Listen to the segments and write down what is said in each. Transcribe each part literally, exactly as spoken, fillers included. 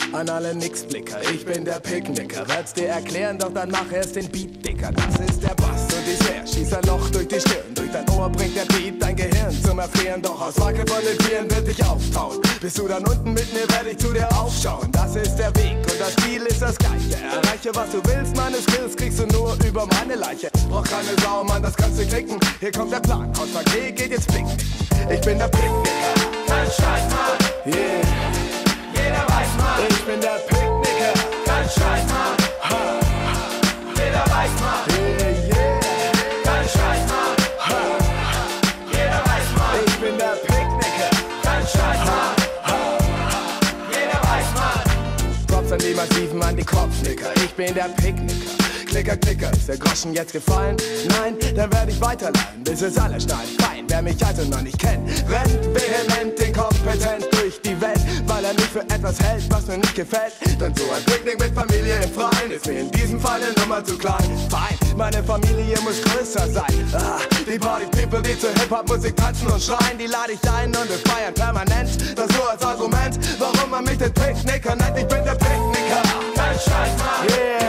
An alle Nixblicker, ich bin der Picknicker. Werd's dir erklären, doch dann mach erst den Beat dicker. Das ist der Bass und die Snare, schießt ein Loch durch die Stirn. Durch dein Ohr bringt der Beat dein Gehirn zum Erfrieren. Doch aus Wackel von den Tieren wird dich auftauen. Bist du dann unten mit mir, werd ich zu dir aufschauen. Das ist der Weg und das Ziel ist das Gleiche. Erreiche, was du willst, meine Skills kriegst du nur über meine Leiche. Brauch keine Sau, Mann, das kannst du klicken. Hier kommt der Plan, aus Verkehr geht jetzt Picknicken. Ich bin der Picknicker, kein Scheiß, Mann. Yeah. Jeder weiß, Mann. Ich bin der Picknicker, kein Scheiß, Mann. Ha. Jeder weiß, Mann. Yeah, yeah. Kein Scheiß, Mann. Ha. Jeder weiß, Mann. Ich bin der Picknicker, kein Scheiß, Mann. Jeder weiß, Mann. Props an die Massiven, an die Kopfnicker. Ich bin der Picknicker. Klicker, Klicker, ist der Groschen jetzt gefallen? Nein, dann werde ich weiterleihen, bis es alle schneiden. Fein, wer mich also noch nicht kennt, rennt vehement, inkompetent durch die Welt, weil er nicht für etwas hält, was mir nicht gefällt. Denn so ein Picknick mit Familie im Freien ist mir in diesem Fall eine Nummer zu klein. Fein, meine Familie muss größer sein. Ah, die Party-People, die zur Hip-Hop-Musik tanzen und schreien, die lade ich ein und wir feiern permanent. Das nur als Argument, warum man mich den Picknicker nennt. Ich bin der Picknicker, kein Scheiß, Mann. Yeah.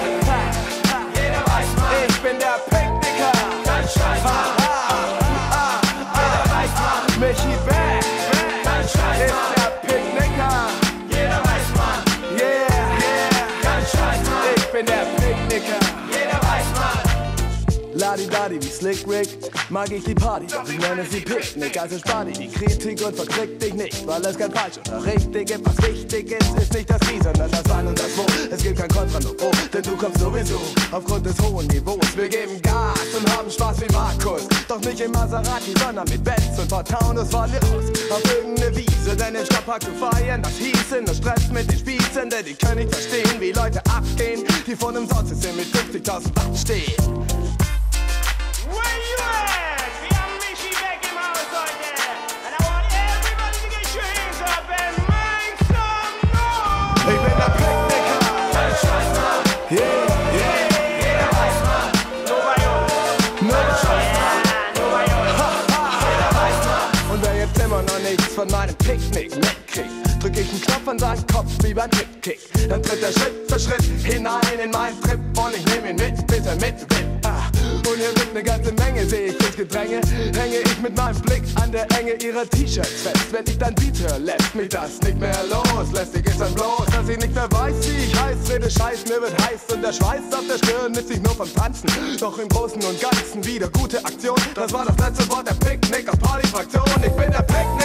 Ich bin der Picknicker, kein Scheiß, Mann. Ah, ah, Jeder weiß, Mann. Michi Beck, kein Scheiß, ist Mann. der Picknicker. Jeder weiß, Mann. Yeah, yeah. Kein Scheiß, Mann. Ich bin der Picknicker. Jeder weiß, Mann. Ladi-Dadi wie Slick Rick, mag ich die Party, doch ich nenne sie Picknick. Also spar dir die Kritik und verkrieg dich nicht, weil es kein falsch oder richtig gibt. Was wichtig ist, ist nicht das Wie, sondern das Wann und das Wo. Es gibt kein Kontra, nur Pro, denn du kommst sowieso aufgrund des hohen Niveaus. Wir geben Gas und haben Spaß wie Markus, doch nicht im Maserati, sondern mit Benz und paar Taunus fahren wir raus auf irgendeine Wiese, denn im Stadtpark zu feiern, das hieße nur Stress mit den Spießen, denn die können nicht verstehen, wie Leute abgehen, die von einem Soundsystem mit fünfzigtausend Watt stehen. Where you at? We are Michi Beck im Haus heute. And I want everybody to get your hands up and make some noise. Ich bin der Picknicker. Kein Scheiß, Mann. Yeah, yeah. Jeder weiß, Mann. Nur bei uns. Kein Scheiß, Mann. Nur bei uns. Jeder weiß, Mann. Und wer jetzt immer noch nichts von meinem Picknick mitkriegt, drück ich einen Knopf an seinen Kopf wie beim Kick-Kick. Dann tritt er Schritt für Schritt hinein in meinen Trip und ich nehm ihn mit, bis er mitwippt. Ah. Und hier sind eine ganze Menge, seh ich ins Gedränge, hänge ich mit meinem Blick an der Enge ihrer T-Shirts fest. Wenn ich dann Beat höre, lässt mich das nicht mehr los. Lästig ist dann bloß, dass ich nicht mehr weiß, wie ich heiß, rede Scheiß, mir wird heiß und der Schweiß auf der Stirn ist nicht nur vom Tanzen. Doch im Großen und Ganzen wieder gute Aktion. Das war das letzte Wort der Picknicker Party-Fraktion. Ich bin der Picknicker.